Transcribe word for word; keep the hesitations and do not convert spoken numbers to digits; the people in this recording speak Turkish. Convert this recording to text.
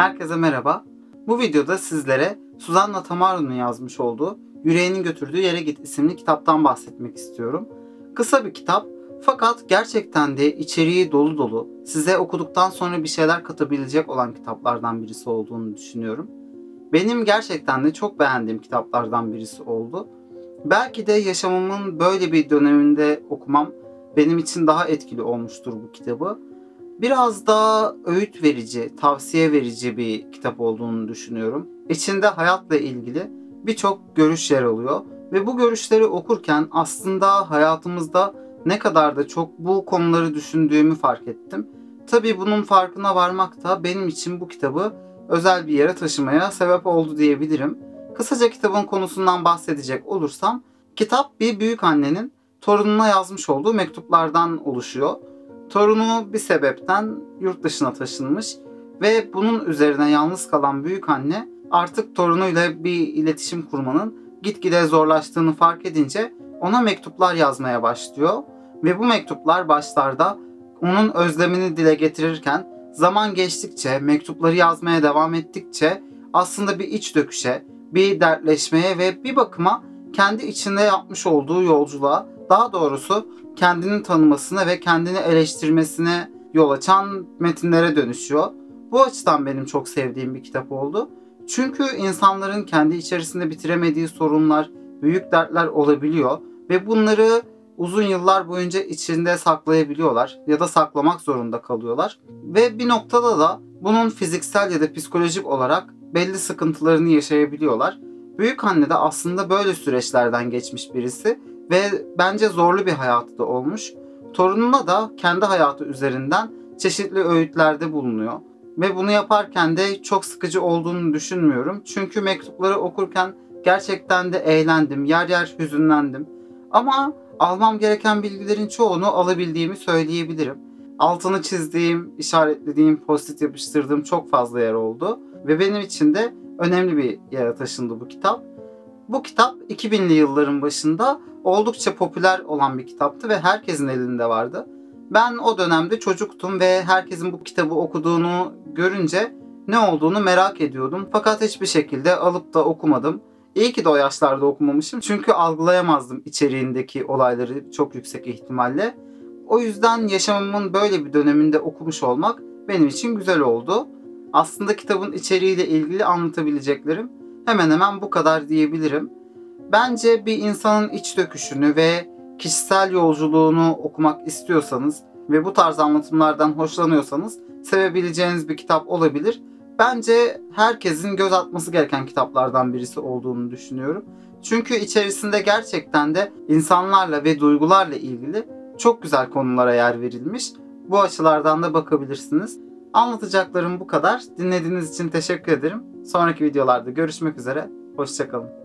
Herkese merhaba. Bu videoda sizlere Susanna Tamaro'nun yazmış olduğu Yüreğinin Götürdüğü Yere Git isimli kitaptan bahsetmek istiyorum. Kısa bir kitap fakat gerçekten de içeriği dolu dolu, size okuduktan sonra bir şeyler katabilecek olan kitaplardan birisi olduğunu düşünüyorum. Benim gerçekten de çok beğendiğim kitaplardan birisi oldu. Belki de yaşamımın böyle bir döneminde okumam benim için daha etkili olmuştur bu kitabı. Biraz daha öğüt verici, tavsiye verici bir kitap olduğunu düşünüyorum. İçinde hayatla ilgili birçok görüş yer alıyor ve bu görüşleri okurken aslında hayatımızda ne kadar da çok bu konuları düşündüğümü fark ettim. Tabii bunun farkına varmak da benim için bu kitabı özel bir yere taşımaya sebep oldu diyebilirim. Kısaca kitabın konusundan bahsedecek olursam, kitap bir büyük annenin torununa yazmış olduğu mektuplardan oluşuyor. Torunu bir sebepten yurt dışına taşınmış ve bunun üzerine yalnız kalan büyükanne artık torunuyla bir iletişim kurmanın gitgide zorlaştığını fark edince ona mektuplar yazmaya başlıyor. Ve bu mektuplar başlarda onun özlemini dile getirirken zaman geçtikçe, mektupları yazmaya devam ettikçe aslında bir iç döküşe, bir dertleşmeye ve bir bakıma kendi içinde yapmış olduğu yolculuğa, daha doğrusu kendini tanımasına ve kendini eleştirmesine yol açan metinlere dönüşüyor. Bu açıdan benim çok sevdiğim bir kitap oldu. Çünkü insanların kendi içerisinde bitiremediği sorunlar, büyük dertler olabiliyor ve bunları uzun yıllar boyunca içinde saklayabiliyorlar ya da saklamak zorunda kalıyorlar. Ve bir noktada da bunun fiziksel ya da psikolojik olarak belli sıkıntılarını yaşayabiliyorlar. Büyükanne de aslında böyle süreçlerden geçmiş birisi ve bence zorlu bir hayatı da olmuş. Torununa da kendi hayatı üzerinden çeşitli öğütlerde bulunuyor. Ve bunu yaparken de çok sıkıcı olduğunu düşünmüyorum. Çünkü mektupları okurken gerçekten de eğlendim, yer yer hüzünlendim. Ama almam gereken bilgilerin çoğunu alabildiğimi söyleyebilirim. Altını çizdiğim, işaretlediğim, post-it yapıştırdığım çok fazla yer oldu. Ve benim için de önemli bir yere taşındı bu kitap. Bu kitap iki binli yılların başında oldukça popüler olan bir kitaptı ve herkesin elinde vardı. Ben o dönemde çocuktum ve herkesin bu kitabı okuduğunu görünce ne olduğunu merak ediyordum. Fakat hiçbir şekilde alıp da okumadım. İyi ki de o yaşlarda okumamışım çünkü algılayamazdım içeriğindeki olayları çok yüksek ihtimalle. O yüzden yaşamımın böyle bir döneminde okumuş olmak benim için güzel oldu. Aslında kitabın içeriğiyle ilgili anlatabileceklerim hemen hemen bu kadar diyebilirim. Bence bir insanın iç döküşünü ve kişisel yolculuğunu okumak istiyorsanız ve bu tarz anlatımlardan hoşlanıyorsanız sevebileceğiniz bir kitap olabilir. Bence herkesin göz atması gereken kitaplardan birisi olduğunu düşünüyorum. Çünkü içerisinde gerçekten de insanlarla ve duygularla ilgili çok güzel konulara yer verilmiş. Bu açılardan da bakabilirsiniz. Anlatacaklarım bu kadar. Dinlediğiniz için teşekkür ederim. Sonraki videolarda görüşmek üzere. Hoşça kalın.